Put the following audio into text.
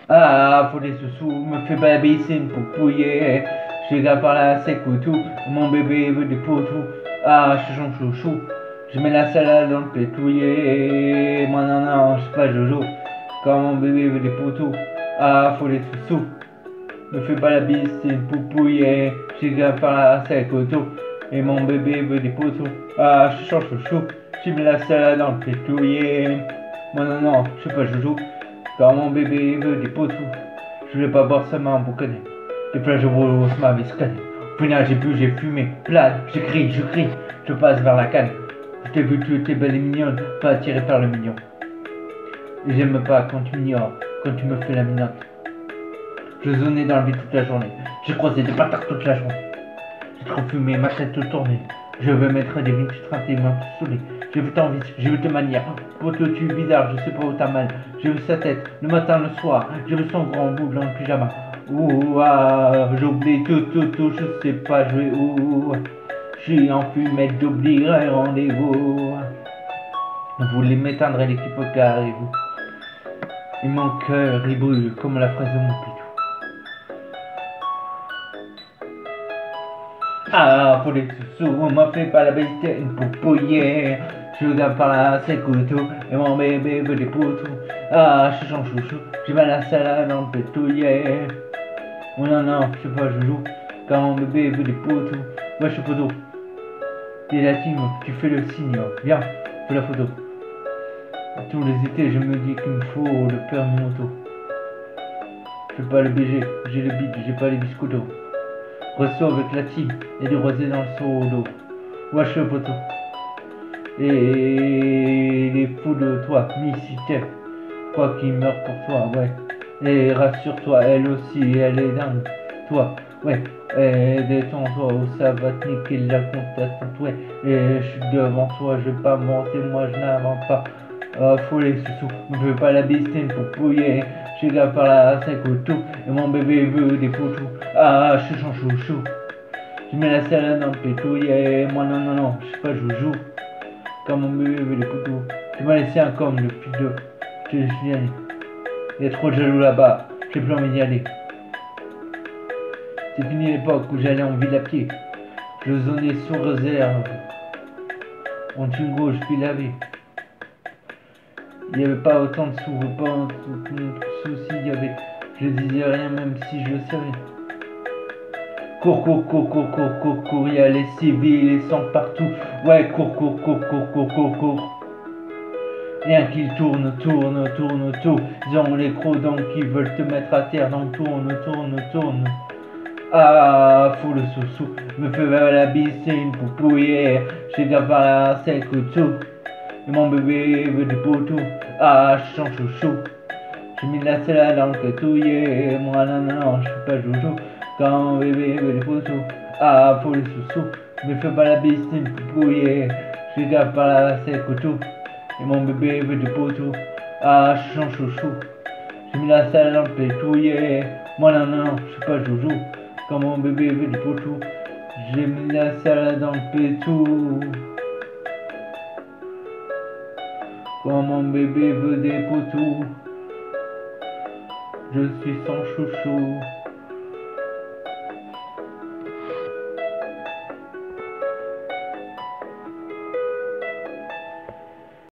Ah, faut des sous-sous, me fais pas la piscine pour pouiller. Je garde par là, c'est tout. Mon bébé veut des potous. Ah, je chante chouchou. Je mets la salade dans le pétouillé. Moi, non, non, je suis pas Jojo. Quand mon bébé veut des potous. Ah, faut des sous-sous. Me fais pas la piscine pour pouiller. Je garde par là, c'est tout. Et mon bébé veut des potous. Ah, je chante chouchou. Je mets la salade dans le pétouillé. Moi, non, non, je suis pas Jojo. Quand mon bébé veut des potous, je vais pas boire seulement pour connaître. Des fois je brosse ma biscotte. Au final j'ai bu, j'ai fumé, plane, j'écris, je crie, je passe vers la canne. Je t'ai vu, tu étais belle et mignonne, pas attirée par le mignon. Et j'aime pas quand tu m'ignores, quand tu me fais la minotte. Je zonais dans le vide toute la journée, j'ai croisé des bâtards toute la journée. J'ai trop fumé, ma tête tout tournée. Je veux mettre des vignes trempées, m'en saoulé. J'ai vu ton vice, j'ai vu ta manière. Poto, tu bizarre, je sais pas où t'as mal. J'ai vu sa tête, le matin, le soir. J'ai vu son grand bout dans le pyjama. Ouh, ah, j'oublie tout, je sais pas jouer où. J'suis en fumette, j'oublierai rendez-vous. Vous voulez m'éteindre l'équipe au carrez-vous. Et mon cœur, il brûle comme la fraise de mon pitou. Ah, pour les sous, on m'a fait pas la bêtise pour pouiller. Je garde par là, c'est couteau, et mon bébé veut des poutous. Ah, je chante chouchou, j'ai mal à la salade dans le pétouillet. Oh non, non, je sais pas, je joue, quand mon bébé veut des poutous. Ouais, je suis poteau. T'es la team, tu fais le signe, viens, fais la photo. Tous les étés, je me dis qu'il me faut le permis moto. Je fais pas le BG, j'ai le bide, j'ai pas les biscottos. Resto avec la team, et du rosé dans le seau d'eau. Ouais, je suis poteau. Et les fous de toi, Missy Tech, quoi qu'il meurt pour toi, ouais. Et rassure-toi, elle aussi, elle est dingue, toi, ouais. Et détends-toi, ou ça va te niquer la contact, ouais. Et je suis devant toi, je vais pas monter, moi je n'invente pas. Oh, faut les sous, me fais pas la bistine pour pouiller. Je garde par là, c'est tout, et mon bébé veut des poutous. Ah, je suis chouchou. Je mets la salade dans le pétouillet. Moi, non, non, non, je sais pas, je joue. Quand mon bébé veut les poutous. Tu m'as laissé un com, le fils de. Je te laisse y aller. Il y a trop de jaloux là-bas. J'ai plus envie d'y aller. C'est fini l'époque où j'allais en ville à pied. Je zonais sous réserve. En Tungo, je suis lavé. Il n'y avait pas autant de sous, pas autant de soucis. Il y avait. Je disais rien même si je le savais. Cours, y a les civils, les sangs partout. Ouais, cours. Rien qu'ils tournent autour. Ils ont les crocs donc ils veulent te mettre à terre, donc tourne. Ah, fou le sous-sous, me fait vers la piscine pour pouiller. J'ai gaffe par là, c'est couteau. Et mon bébé veut du potou. Ah, je chante chouchou. J'ai mis de la salade dans le pétouillé. Moi, non, non, je suis pas joujou. Quand mon bébé veut des poutous. Ah, faut les sous-sous. Me fais pas la piscine pour pouiller. J'ai gaffe par là, c'est couteau. Et mon bébé veut du potou. Ah, je chante chouchou. J'ai mis la salade dans le pétouillé. Moi, non, non, je suis pas joujou. Quand mon bébé veut du potou. J'ai mis la salade dans le pétou. Quand mon bébé veut des poutous. Je suis son chouchou.